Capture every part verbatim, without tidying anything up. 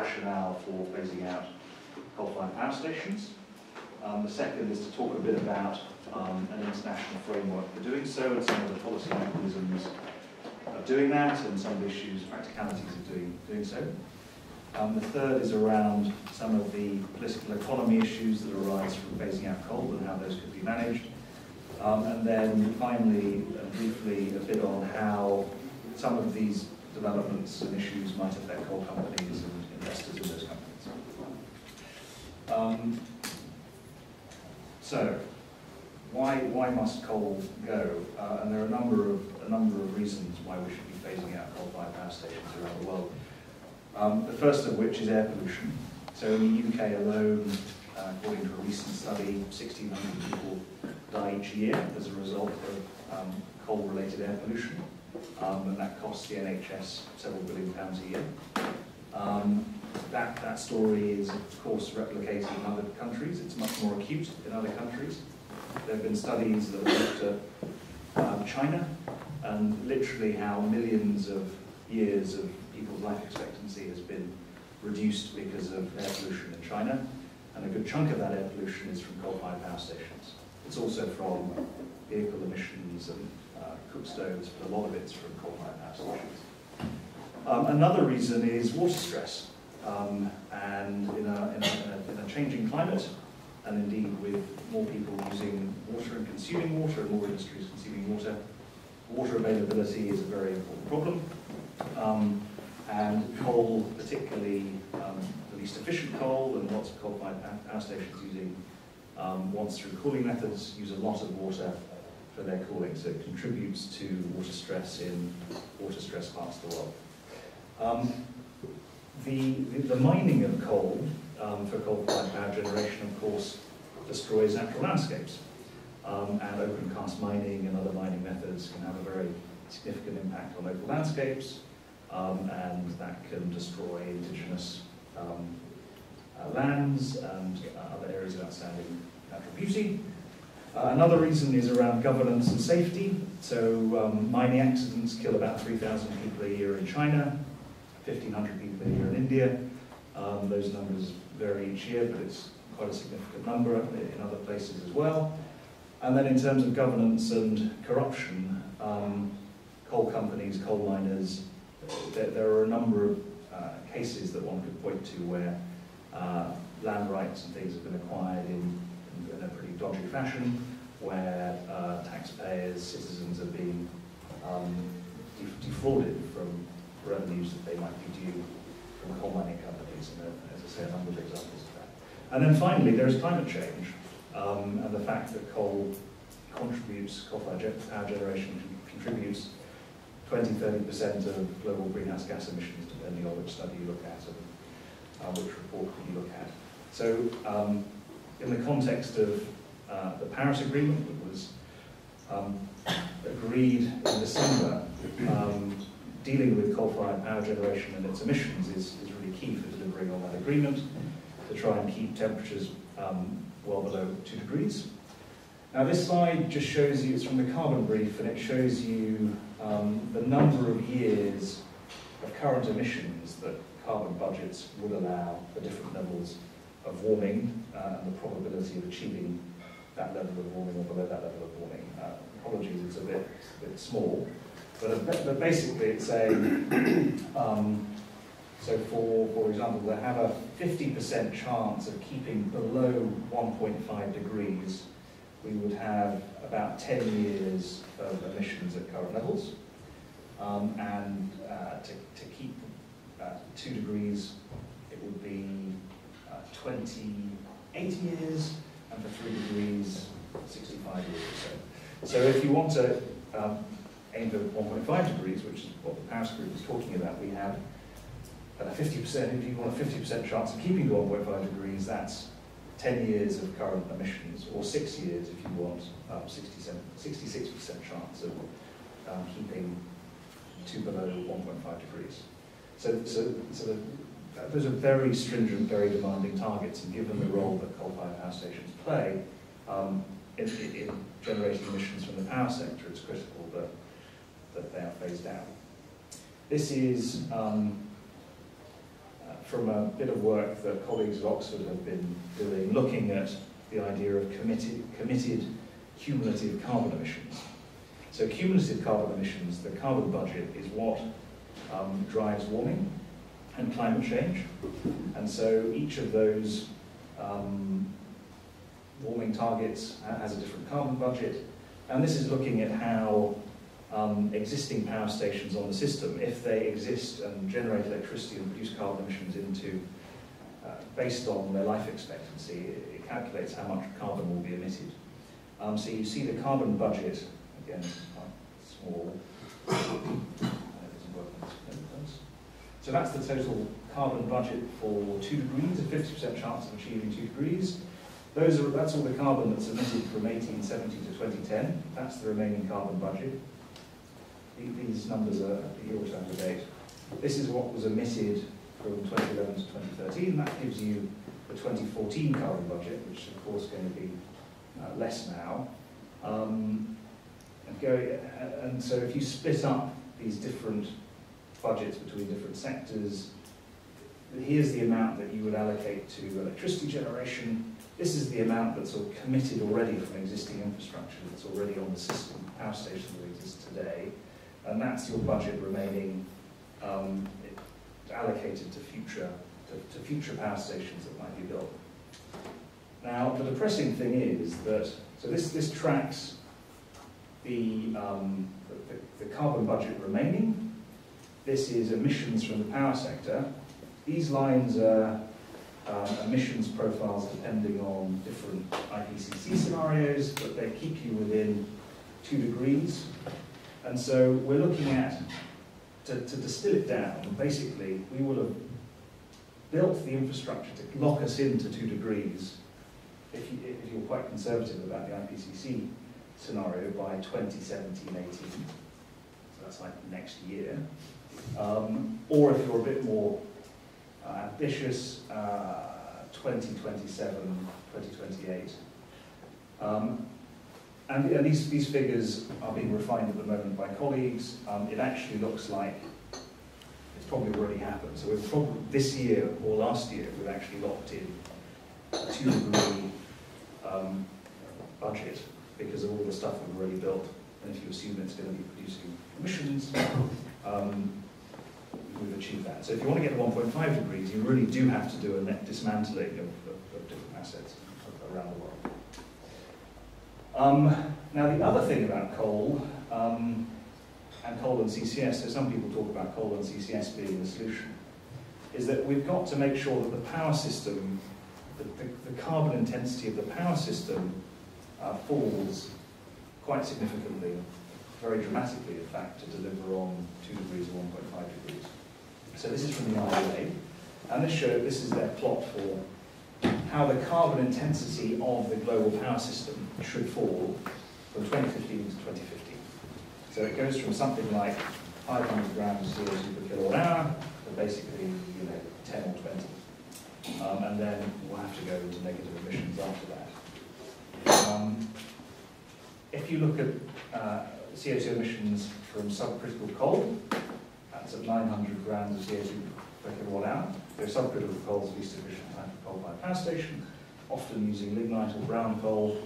rationale for phasing out coal-fired power stations. Um, the second is to talk a bit about um, an international framework for doing so and some of the policy mechanisms of doing that and some of the issues, practicalities of doing, doing so. Um, the third is around some of the political economy issues that arise from phasing out coal and how those could be managed. Um, and then finally, uh, briefly, a bit on how some of these developments and issues might affect coal companies and investors in those companies. Um, so, why why must coal go? Uh, and there are a number of a number of reasons why we should be phasing out coal-fired power stations around the world. Um, the first of which is air pollution. So in the U K alone, uh, according to a recent study, sixteen hundred people die each year as a result of um, coal-related air pollution, um, and that costs the N H S several billion pounds a year. Um, that, that story is, of course, replicated in other countries. It's much more acute in other countries. There have been studies that looked at um, China, and literally how millions of years of people's life expectancy has been reduced because of air pollution in China, and a good chunk of that air pollution is from coal-fired power stations. It's also from vehicle emissions and uh, cook stoves, but a lot of it's from coal-fired power stations. Um, another reason is water stress, um, and in a, in, a, in a changing climate, and indeed with more people using water and consuming water, and more industries consuming water, water availability is a very important problem. Um, and coal, particularly um, the least efficient coal, and lots of coal-fired power stations using um, once through cooling methods, use a lot of water for their cooling, so it contributes to water stress in water stress parts of the world. Um, the, the, the mining of coal um, for coal-fired power generation, of course, destroys natural landscapes. Um, and open cast mining and other mining methods can have a very significant impact on local landscapes, um, and that can destroy indigenous um, uh, lands and uh, other areas of outstanding natural beauty. Uh, another reason is around governance and safety. So um, mining accidents kill about three thousand people a year in China, fifteen hundred people a year in India. Um, those numbers vary each year, but it's quite a significant number in other places as well. And then in terms of governance and corruption, um, coal companies, coal miners, there, there are a number of uh, cases that one could point to where uh, land rights and things have been acquired in, in a pretty dodgy fashion, where uh, taxpayers, citizens are being um, defrauded from revenues that they might be due from coal mining companies, and there, as I say, a number of examples of that. And then finally, there is climate change. Um, and the fact that coal contributes, coal-fired power generation contributes twenty to thirty percent of global greenhouse gas emissions, depending on which study you look at and uh, which report you look at. So, um, in the context of uh, the Paris Agreement that was um, agreed in December, um, dealing with coal-fired power generation and its emissions is, is really key for delivering on that agreement, to try and keep temperatures um, well below two degrees. Now this slide just shows you, it's from the carbon brief, and it shows you um, the number of years of current emissions that carbon budgets would allow for different levels of warming, uh, and the probability of achieving that level of warming or below that level of warming. Uh, apologies, it's a bit, a bit small, but, a bit, but basically it's a, um, so for, for example, they have a fifty percent chance of keeping below one point five degrees. We would have about ten years of emissions at current levels. Um, and uh, to, to keep uh, two degrees, it would be uh, twenty-eight years, and for three degrees, sixty-five years or so. So if you want to um, aim for one point five degrees, which is what the Paris Group is talking about, we have a fifty percent, if you want a fifty percent chance of keeping to one point five degrees, that's ten years of current emissions, or six years if you want um, sixty-six percent chance of um, keeping to below one point five degrees. So, so, so the, those are very stringent, very demanding targets, and given the role that coal-fired power stations play um, in, in generating emissions from the power sector, it's critical that, that they are phased out. This is um, from a bit of work that colleagues at Oxford have been doing, looking at the idea of committed, committed cumulative carbon emissions. So cumulative carbon emissions, the carbon budget, is what um, drives warming and climate change. And so each of those um, warming targets has a different carbon budget. And this is looking at how um, existing power stations on the system, if they exist and generate electricity and produce carbon emissions into, uh, based on their life expectancy, it, it calculates how much carbon will be emitted. Um, so you see the carbon budget, again, it's quite small. Uh, it doesn't work on this. So that's the total carbon budget for two degrees, a fifty percent chance of achieving two degrees. Those are, that's all the carbon that's emitted from eighteen seventy to twenty ten. That's the remaining carbon budget. These numbers are the year to date. This is what was emitted from twenty eleven to twenty thirteen. That gives you the twenty fourteen carbon budget, which is of course going to be uh, less now. Um, and, go, and so if you split up these different budgets between different sectors, here's the amount that you would allocate to electricity generation. This is the amount that's sort of committed already from existing infrastructure that's already on the system, power stations that exist today. And that's your budget remaining um, allocated to future, to, to future power stations that might be built. Now, the depressing thing is that, so this, this tracks the, um, the, the carbon budget remaining. This is emissions from the power sector. These lines are um, emissions profiles depending on different I P C C scenarios, but they keep you within two degrees. And so we're looking at, to, to distill it down, basically we will have built the infrastructure to lock us into two degrees if, you, if you're quite conservative about the I P C C scenario by twenty seventeen eighteen. So that's like next year. Um, or if you're a bit more uh, ambitious, uh, twenty twenty-seven, twenty twenty-eight. Um, and, and these, these figures are being refined at the moment by colleagues. Um, it actually looks like it's probably already happened. So we've probably, this year or last year, we've actually locked in a two degree um, budget because of all the stuff we've already built. And if you assume it's going to be producing emissions, um, we've achieved that. So if you want to get to one point five degrees, you really do have to do a net dismantling of, of, of different assets around the world. Um, now the other thing about coal, um, and coal and C C S, so some people talk about coal and C C S being the solution, is that we've got to make sure that the power system, the, the, the carbon intensity of the power system uh, falls quite significantly, very dramatically in fact, to deliver on two degrees or one point five degrees. So this is from the I R A, and this show, this is their plot for how the carbon intensity of the global power system should fall from twenty fifteen to twenty fifty. So it goes from something like five hundred grams of C O two per kilowatt hour to basically, you know, ten or twenty. Um, and then we'll have to go into negative emissions after that. Um, if you look at uh, C O two emissions from subcritical coal, that's at nine hundred grams of C O two per kilowatt hour. So subcritical coal is the least efficient type of coal-fired power station, often using lignite or brown coal,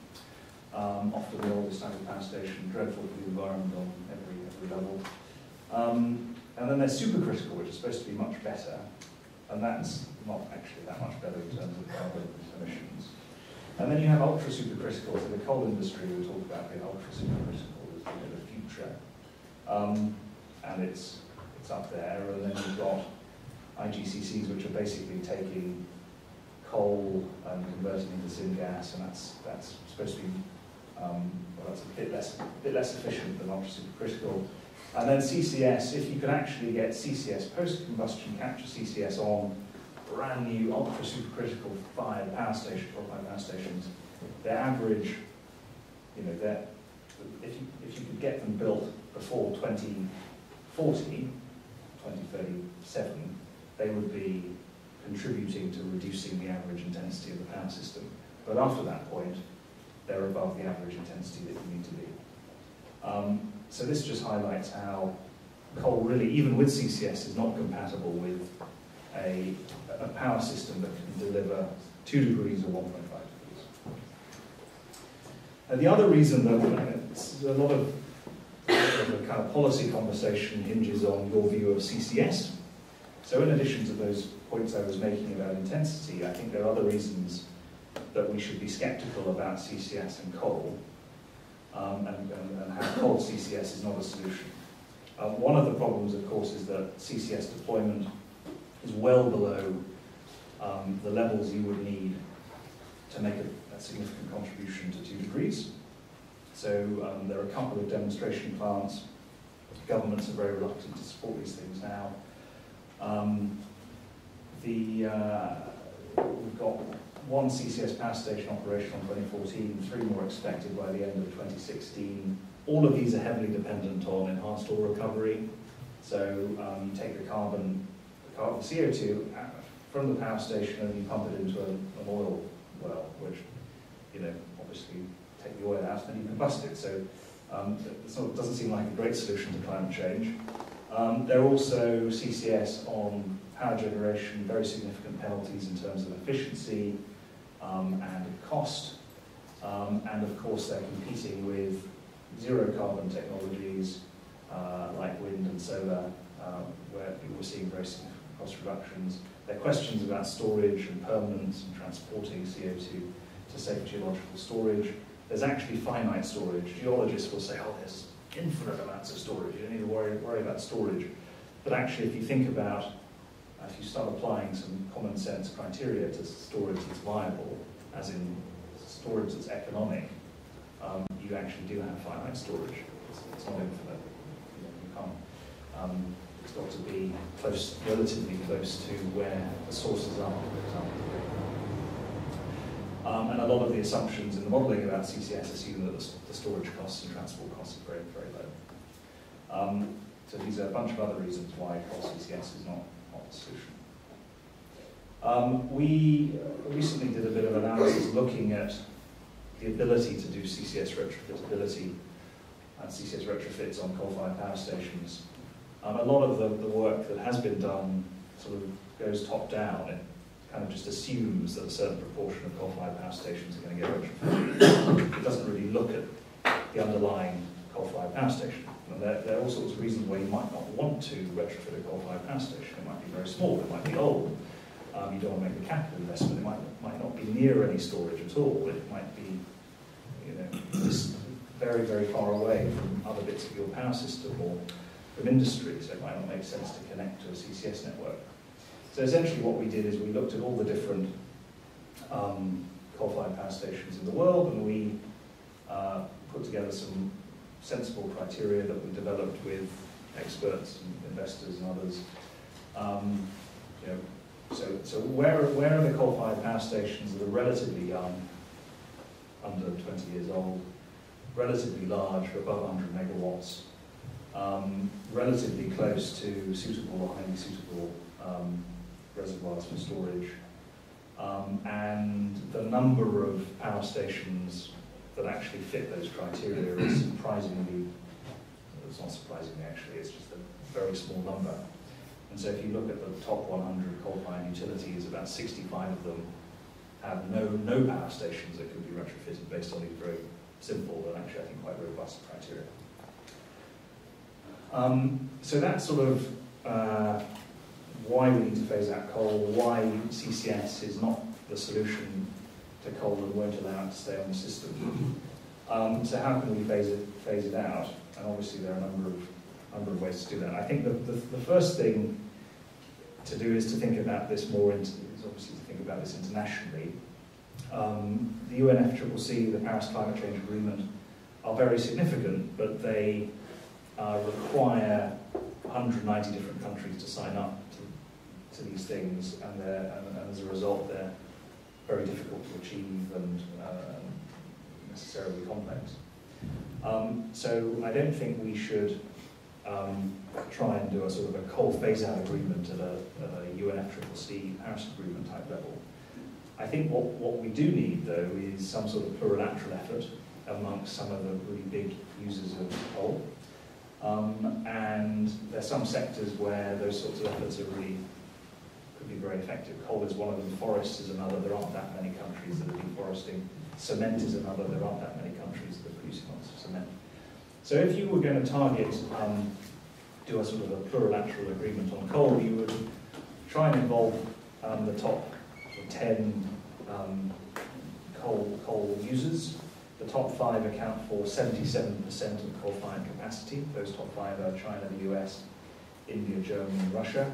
um, often the oldest type of power station, dreadful for the environment on every, every level. Um, and then there's supercritical, which is supposed to be much better, and that's not actually that much better in terms of carbon emissions. And then you have ultra-supercritical, so the coal industry we talk about being ultra-supercritical as, you know, the future. Um, and it's, it's up there, and then you've got I G C Cs, which are basically taking coal and converting into syngas, and that's that's supposed to be um, well, that's a bit less a bit less efficient than ultra supercritical. And then C C S, if you can actually get C C S post-combustion capture C C S on brand new ultra supercritical fired power stations, coal-fired power stations, their average, you know, their if you if you could get them built before twenty forty, twenty thirty-seven, they would be contributing to reducing the average intensity of the power system. But after that point, they're above the average intensity that you need to be. Um, so this just highlights how coal really, even with C C S, is not compatible with a, a power system that can deliver two degrees or one point five degrees. And the other reason that it's a lot of, of the kind of policy conversation hinges on your view of C C S. So in addition to those points I was making about intensity, I think there are other reasons that we should be sceptical about C C S and coal, um, and, and, and how coal C C S is not a solution. Uh, one of the problems, of course, is that C C S deployment is well below um, the levels you would need to make a, a significant contribution to two degrees. So um, there are a couple of demonstration plants. Governments are very reluctant to support these things now. Um, the, uh, we've got one C C S power station operational in twenty fourteen, three more expected by the end of twenty sixteen. All of these are heavily dependent on enhanced oil recovery. So um, you take the carbon, the carbon C O two from the power station and you pump it into a, an oil well, which, you know, obviously take the oil out and then you combust it. So um, it doesn't seem like a great solution to climate change. Um, there are also C C S on power generation, very significant penalties in terms of efficiency um, and cost. Um, and of course they're competing with zero carbon technologies uh, like wind and solar, uh, where people are seeing very significant cost reductions. There are questions about storage and permanence and transporting C O two to safe geological storage. There's actually finite storage. Geologists will say, oh, there's infinite amounts of storage. You don't need to worry, worry about storage. But actually, if you think about, if you start applying some common sense criteria to storage that's viable, as in storage that's economic, um, you actually do have finite storage. It's, it's not infinite. You know, you can't. Um, it's got to be close, relatively close to where the sources are, for example. Um, and a lot of the assumptions in the modelling about C C S assume that the, the storage costs and transport costs are very, very low. Um, so these are a bunch of other reasons why coal C C S is not, not the solution. Um, we recently did a bit of analysis looking at the ability to do C C S retrofitability and C C S retrofits on coal-fired power stations. Um, a lot of the, the work that has been done sort of goes top-down. It kind of just assumes that a certain proportion of coal-fired power stations are going to get retrofitted. It doesn't really look at the underlying coal-fired power station. And there, there are all sorts of reasons why you might not want to retrofit a coal-fired power station. It might be very small, it might be old. Um, you don't want to make the capital investment. It might, might not be near any storage at all. It might be, you know, just very, very far away from other bits of your power system or from industry, so it might not make sense to connect to a C C S network. So essentially what we did is we looked at all the different um, coal-fired power stations in the world, and we uh, put together some sensible criteria that we developed with experts and investors and others. Um, you know, so so where, where are the coal-fired power stations that are relatively young, under twenty years old, relatively large, above one hundred megawatts, um, relatively close to suitable or highly suitable um, reservoirs for storage, um, and the number of power stations that actually fit those criteria is surprisingly, it's not surprisingly actually, it's just a very small number. And so if you look at the top one hundred coal-fired utilities, about sixty-five of them have no, no power stations that can be retrofitted based on these very simple and actually I think quite robust criteria. Um, so that's sort of uh, why we need to phase out coal, why C C S is not the solution to coal and won't allow it to stay on the system. Um, so how can we phase it, phase it out? And obviously there are a number of, number of ways to do that. I think the, the, the first thing to do is to think about this more, into, is obviously to think about this internationally. Um, the U N F C C C, the Paris Climate Change Agreement, are very significant, but they uh, require one hundred ninety different countries to sign up to, to these things, and, and, and as a result they're very difficult to achieve and uh, necessarily complex. Um, so I don't think we should um, try and do a sort of a coal phase-out agreement at a, at a U N F C C C Paris Agreement type level. I think what, what we do need, though, is some sort of plurilateral effort amongst some of the really big users of coal. Um, and there's some sectors where those sorts of efforts are really could be very effective. Coal is one of them, forests is another, there aren't that many countries that are deforesting. Cement is another, there aren't that many countries that are producing lots of cement. So if you were going to target, um, do a sort of a plurilateral agreement on coal, you would try and involve um, the top ten um, coal, coal users. The top five account for seventy-seven percent of coal-fired capacity. Those top five are China, the U S, India, Germany, and Russia.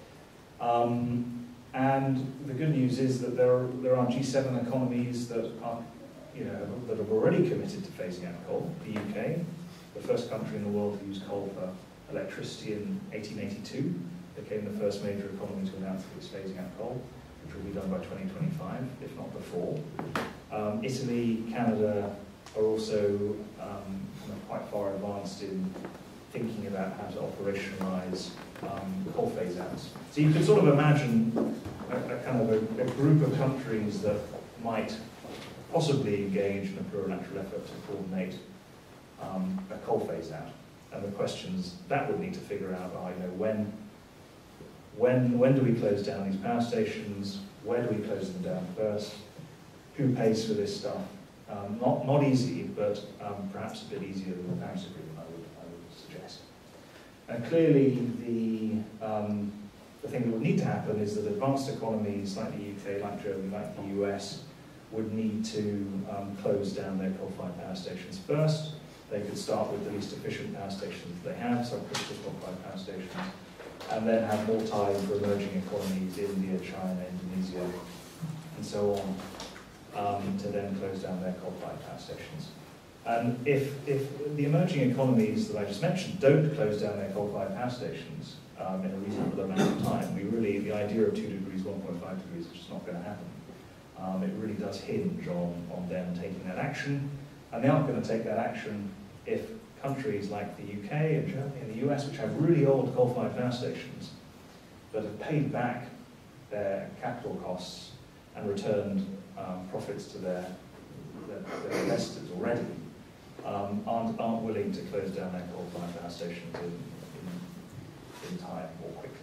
Um, and the good news is that there are, there are G seven economies that are, you know, that have already committed to phasing out coal. The U K, the first country in the world to use coal for electricity in eighteen eighty-two, became the first major economy to announce that it was phasing out coal, which will be done by twenty twenty-five, if not before. Um, Italy, Canada are also um, kind of quite far advanced in thinking about how to operationalise um, coal phase-outs. So you can sort of imagine a, a kind of a, a group of countries that might possibly engage in a plurilateral effort to coordinate um, a coal phase-out. And the questions that would need to figure out are, you know, when, when, when do we close down these power stations? Where do we close them down first? Who pays for this stuff? Um, not, not easy, but um, perhaps a bit easier than the Paris Agreement, I would, I would suggest. And clearly, the, um, the thing that would need to happen is that advanced economies like the U K, like Germany, like the U S, would need to um, close down their coal-fired power stations first. They could start with the least efficient power stations they have, so critical coal-fired power stations, and then have more time for emerging economies, India, China, Indonesia, and so on, um, to then close down their coal-fired power stations. And if, if the emerging economies that I just mentioned don't close down their coal-fired power stations um, in a reasonable amount of time, we really, the idea of two degrees, one point five degrees is just not going to happen. Um, it really does hinge on, on them taking that action, and they aren't going to take that action if countries like the U K and Germany and the U S, which have really old coal-fired power stations, that have paid back their capital costs and returned um, profits to their, their, their investors already, um, aren't, aren't willing to close down their coal-fired power stations in, in, in time or quickly.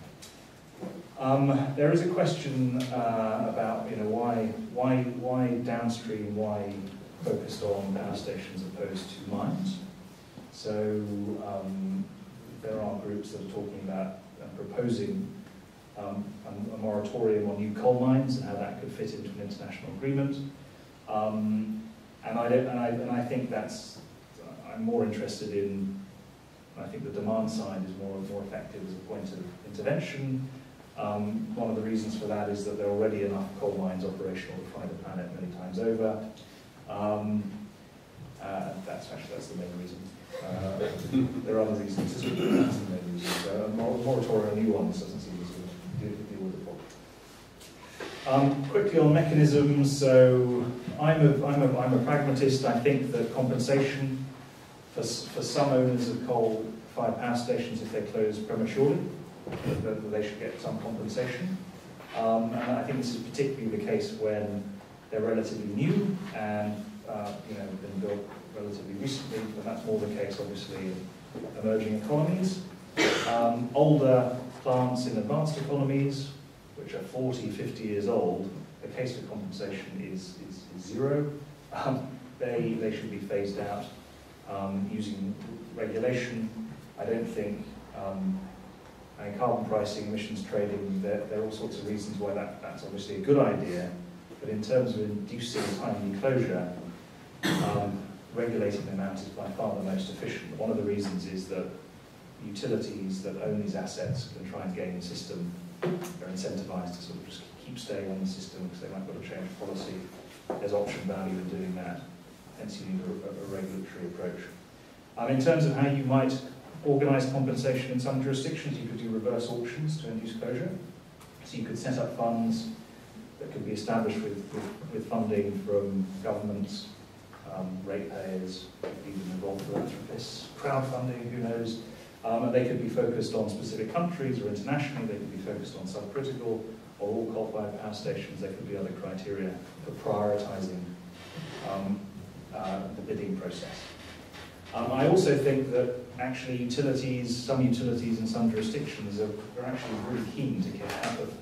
Um, there is a question uh, about, you know, why, why, why downstream, why focused on power stations opposed to mines. So um, there are groups that are talking about uh, proposing um, a, a moratorium on new coal mines and how that could fit into an international agreement. Um, and, I don't, and, I, and I think that's, I'm more interested in, I think the demand side is more, more effective as a point of intervention. Um, one of the reasons for that is that there are already enough coal mines operational to fry the planet many times over. Um, uh, that's actually that's the main reason. Uh, there are other reasons, that's the main reason. So a moratorium on new ones doesn't seem to deal, deal with the problem. Um, quickly on mechanisms, so I'm a, I'm, a, I'm a pragmatist. I think that compensation for, for some owners of coal-fired power stations, if they close prematurely, that they should get some compensation. Um, and I think this is particularly the case when they're relatively new and uh, you know, been built relatively recently, but that's more the case, obviously, in emerging economies. Um, older plants in advanced economies, which are forty, fifty years old, the case for compensation is, is, is zero. Um, they, they should be phased out um, using regulation. I don't think um, and carbon pricing, emissions trading, there, there are all sorts of reasons why that, that's obviously a good idea. But in terms of inducing timely closure, um, regulating them out is by far the most efficient. One of the reasons is that utilities that own these assets can try and gain the system. They're incentivized to sort of just keep staying on the system because they might want to change policy. There's option value in doing that. Hence you need a, a regulatory approach. Um, in terms of how you might organise compensation in some jurisdictions, you could do reverse auctions to induce closure. So you could set up funds that could be established with, with, with funding from governments, um, ratepayers, even involved philanthropists, crowdfunding, who knows. Um, and they could be focused on specific countries or internationally, they could be focused on subcritical or all coal-fired power stations. There could be other criteria for prioritising um, uh, the bidding process. Um, I also think that actually utilities, some utilities in some jurisdictions are, are actually really keen to get out of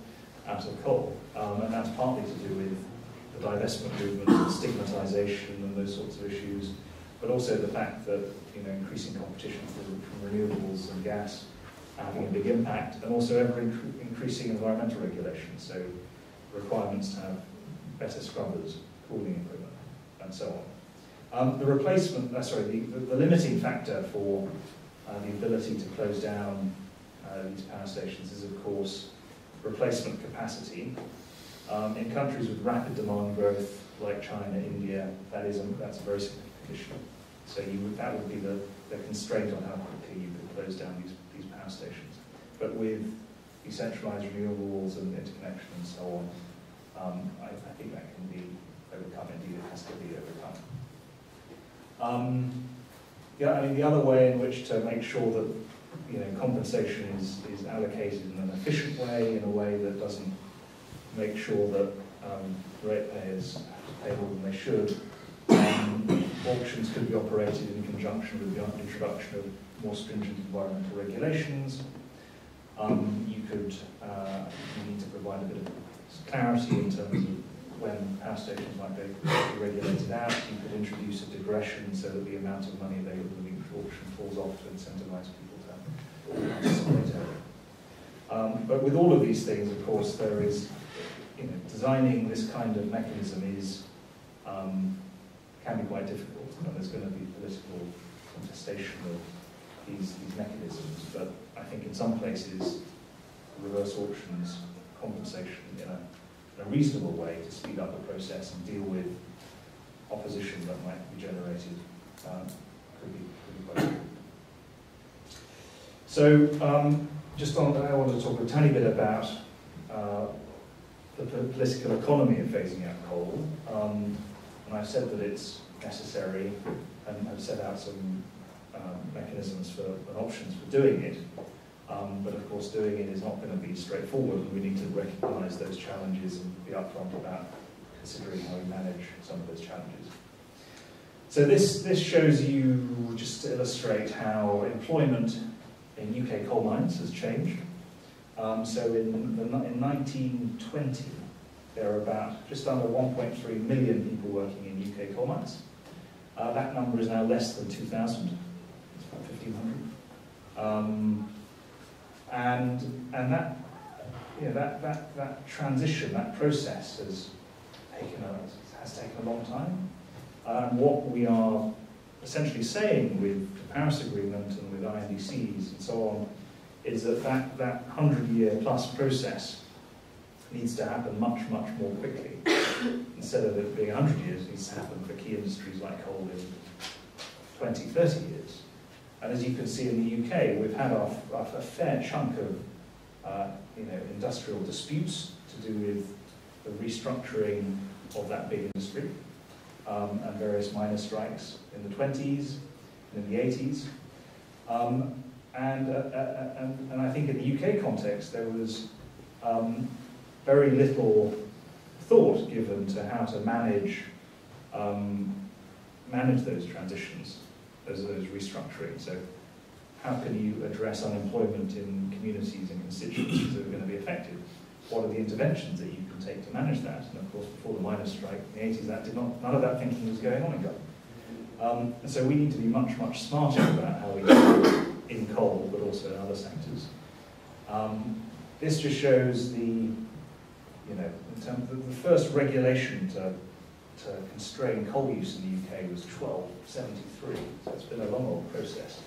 out of coal. Um, and that's partly to do with the divestment movement, stigmatisation and those sorts of issues, but also the fact that, you know, increasing competition from, from renewables and gas having a big impact, and also ever incre increasing environmental regulations, so requirements to have better scrubbers, cooling equipment, and so on. Um, the replacement, uh, sorry, the, the, the limiting factor for uh, the ability to close down uh, these power stations is, of course, replacement capacity. Um, in countries with rapid demand growth, like China, India, that is a, that's a very significant issue. So you would, that would be the, the constraint on how quickly you could close down these, these power stations. But with decentralized renewables and interconnection and so on, um, I, I think that can be overcome. Indeed, it has to be overcome. Um, yeah, I mean, the other way in which to make sure that, you know, compensation is, is allocated in an efficient way, in a way that doesn't make sure that um, ratepayers pay more than they should. Um, auctions could be operated in conjunction with the introduction of more stringent environmental regulations. Um, you could, uh, you need to provide a bit of clarity in terms of when power stations might be regulated out. You could introduce a digression so that the amount of money available in each auction falls off to incentivize people to participate early. Um, but with all of these things, of course, there is, you know, designing this kind of mechanism is um, can be quite difficult, and there's going to be political contestation of these, these mechanisms. But I think in some places, reverse auctions, compensation in a, in a reasonable way to speed up the process and deal with opposition that might be generated um, could be, could be quite good. So, um, just on, I want to talk a tiny bit about uh, the political economy of phasing out coal. Um, and I've said that it's necessary, and I've set out some um, mechanisms for, and options for doing it. Um, but of course, doing it is not going to be straightforward, and we need to recognise those challenges and be upfront about considering how we manage some of those challenges. So this, this shows you, just to illustrate how employment in U K coal mines has changed. Um, so in, the, in nineteen twenty, there were about just under one point three million people working in U K coal mines. Uh, that number is now less than two thousand. It's about fifteen hundred. Um, and and that, you know, that, that, that transition, that process has taken a, has taken a long time. And what we are essentially saying with the Paris Agreement and with I N D Cs and so on is that that, that hundred-year plus process needs to happen much, much more quickly. Instead of it being one hundred years, it needs to happen for key industries like coal in twenty, thirty years. And as you can see in the U K, we've had a, a fair chunk of uh, you know, industrial disputes to do with the restructuring of that big industry, um, and various miners' strikes in the twenties and in the eighties. Um, and, uh, uh, and, and I think in the U K context, there was um, very little thought given to how to manage um, manage those transitions, those, those restructuring. So how can you address unemployment in communities and constituencies that are going to be affected? What are the interventions that you can take to manage that? And of course, before the miners' strike in the eighties, that did not, none of that thinking was going on in government. Um, and so we need to be much, much smarter about how we do it in coal, but also in other sectors. Um, this just shows the, you know, in terms of the first regulation to, to constrain coal use in the U K was twelve seventy-three, so it's been a long old process.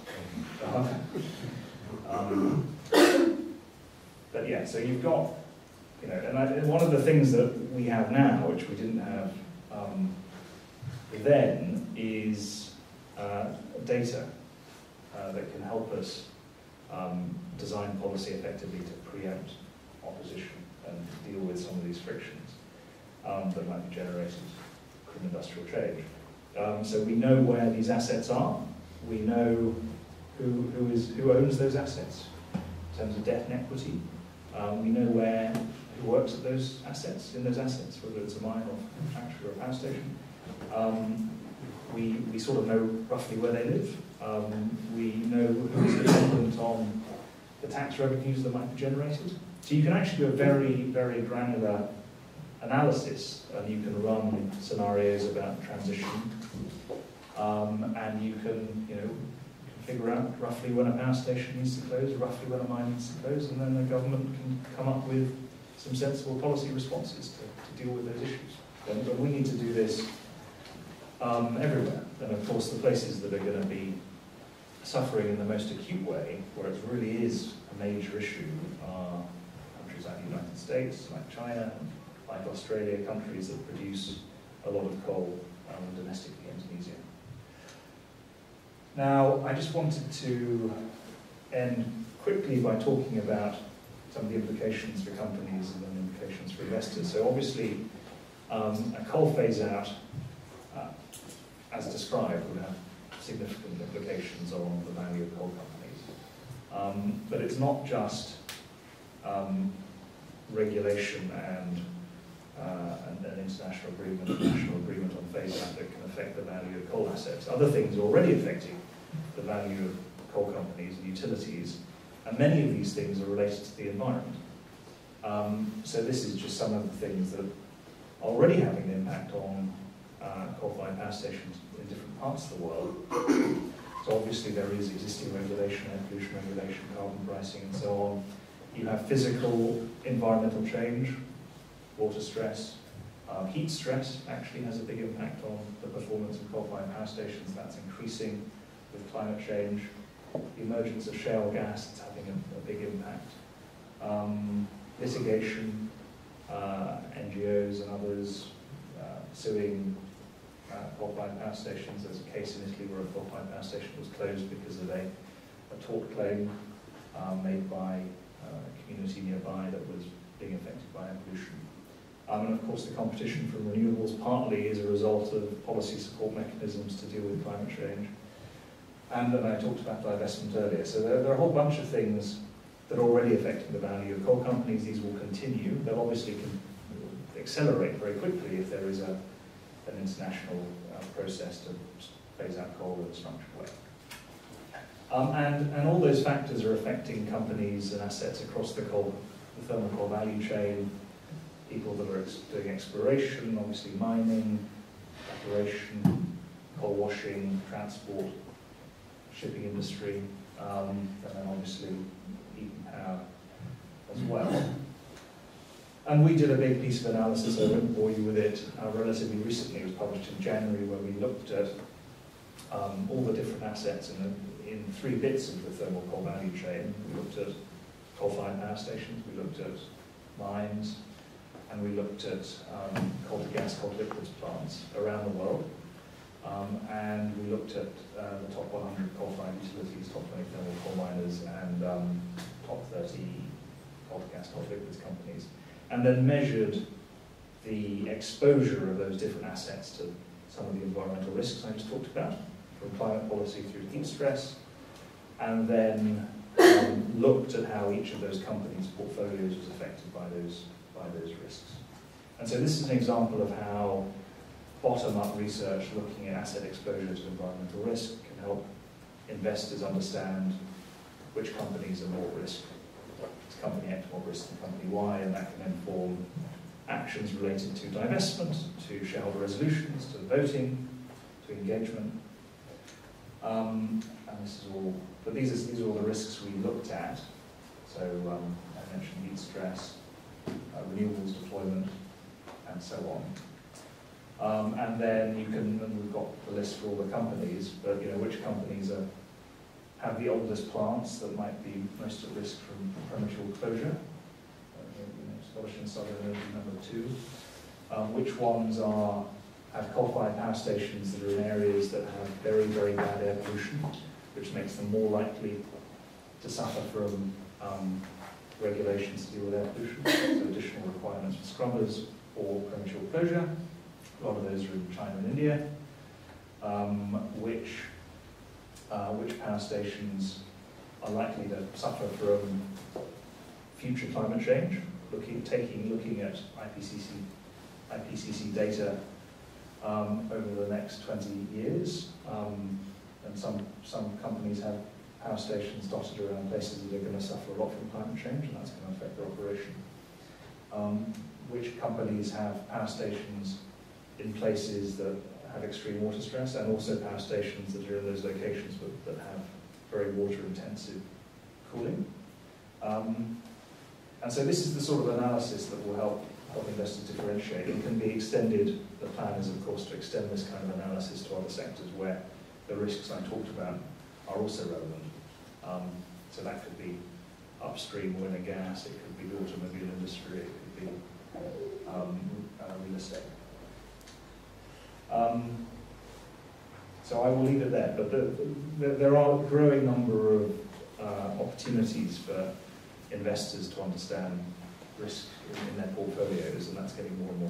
Um, but yeah, so you've got, you know, and, I, and one of the things that we have now, which we didn't have um, then, is uh, data uh, that can help us um, design policy effectively to preempt opposition and deal with some of these frictions um, that might be generated from industrial change. Um, so we know where these assets are. We know who, who, is, who owns those assets in terms of debt and equity. Um, we know where who works at those assets, in those assets, whether it's a mine or a factory or a power station. Um, we, we sort of know roughly where they live. Um, we know who is dependent on the tax revenues that might be generated. So you can actually do a very, very granular analysis, and you can run scenarios about transition, um, and you can, you know, figure out roughly when a power station needs to close, roughly when a mine needs to close, and then the government can come up with some sensible policy responses to, to deal with those issues. And, but we need to do this um, everywhere. And of course, the places that are going to be suffering in the most acute way, where it really is a major issue, are countries like the United States, like China, like Australia, countries that produce a lot of coal um, domestically in Indonesia. Now, I just wanted to end quickly by talking about some of the implications for companies and then implications for investors. So obviously, um, a coal phase-out, uh, as described, would have significant implications on the value of coal companies. Um, but it's not just um, regulation and, uh, and an international agreement, a national agreement on phase-out that can affect the value of coal assets. Other things are already affecting the value of coal companies and utilities, and many of these things are related to the environment. Um, so this is just some of the things that are already having an impact on uh, coal-fired power stations in different parts of the world. So obviously there is existing regulation, air pollution regulation, carbon pricing and so on. You have physical environmental change, water stress, um, heat stress actually has a big impact on the performance of coal-fired power stations. That's increasing with climate change. The emergence of shale gas is having a, a big impact. Um, litigation, uh, N G Os and others uh, suing uh, coal-fired power stations. There's a case in Italy where a coal-fired power station was closed because of a, a tort claim um, made by uh, a community nearby that was being affected by air pollution. Um, and of course the competition from renewables partly is a result of policy support mechanisms to deal with climate change. And then I talked about divestment earlier. So there, there are a whole bunch of things that are already affecting the value of coal companies. These will continue. They'll obviously can accelerate very quickly if there is a, an international uh, process to phase out coal in a structured way. Um, and, and all those factors are affecting companies and assets across the coal, the thermal coal value chain, people that are ex doing exploration, obviously mining, exploration, coal washing, transport, shipping industry, um, and then obviously heat and power as well. And we did a big piece of analysis, I won't bore you with it, uh, relatively recently. It was published in January, where we looked at um, all the different assets in, the, in three bits of the thermal coal value chain. We looked at coal-fired power stations, we looked at mines, and we looked at um, coal to gas, coal to liquids plants around the world. Um, and we looked at uh, the top one hundred coal-fired utilities, top twenty thermal coal miners, and um, top thirty coal to gas, coal to liquids companies, and then measured the exposure of those different assets to some of the environmental risks I just talked about, from climate policy through heat stress, and then um, looked at how each of those companies' portfolios was affected by those, by those risks. And so this is an example of how bottom-up research looking at asset exposure to environmental risk can help investors understand which companies are more at risk. Is company X more at risk than company Y, and that can inform actions related to divestment, to shareholder resolutions, to voting, to engagement. Um, and this is all, but these are, these are all the risks we looked at. So um, I mentioned heat stress, uh, renewables deployment, and so on. Um, and then you can, and we've got the list for all the companies, but you know, which companies are, have the oldest plants that might be most at risk from premature closure. Uh, you know, Scottish and Southern Energy number two. Um, which ones are, have coal-fired power stations that are in areas that have very, very bad air pollution, which makes them more likely to suffer from um, regulations to deal with air pollution, so additional requirements for scrubbers or premature closure. A lot of those are in China and India. Um, which, uh, which power stations are likely to suffer from future climate change, looking, taking, looking at I P C C, I P C C data um, over the next twenty years. Um, and some, some companies have, power stations dotted around places that are going to suffer a lot from climate change, and that's going to affect their operation. Um, which companies have power stations in places that have extreme water stress, and also power stations that are in those locations but, that have very water-intensive cooling. Um, and so this is the sort of analysis that will help, help investors differentiate. It can be extended, the plan is of course to extend this kind of analysis to other sectors where the risks I talked about are also relevant. Um, so that could be upstream oil and gas, it could be the automobile industry, it could be um, uh, real estate. Um, so I will leave it there, but the, the, there are a growing number of uh, opportunities for investors to understand risk in, in their portfolios, and that's getting more and more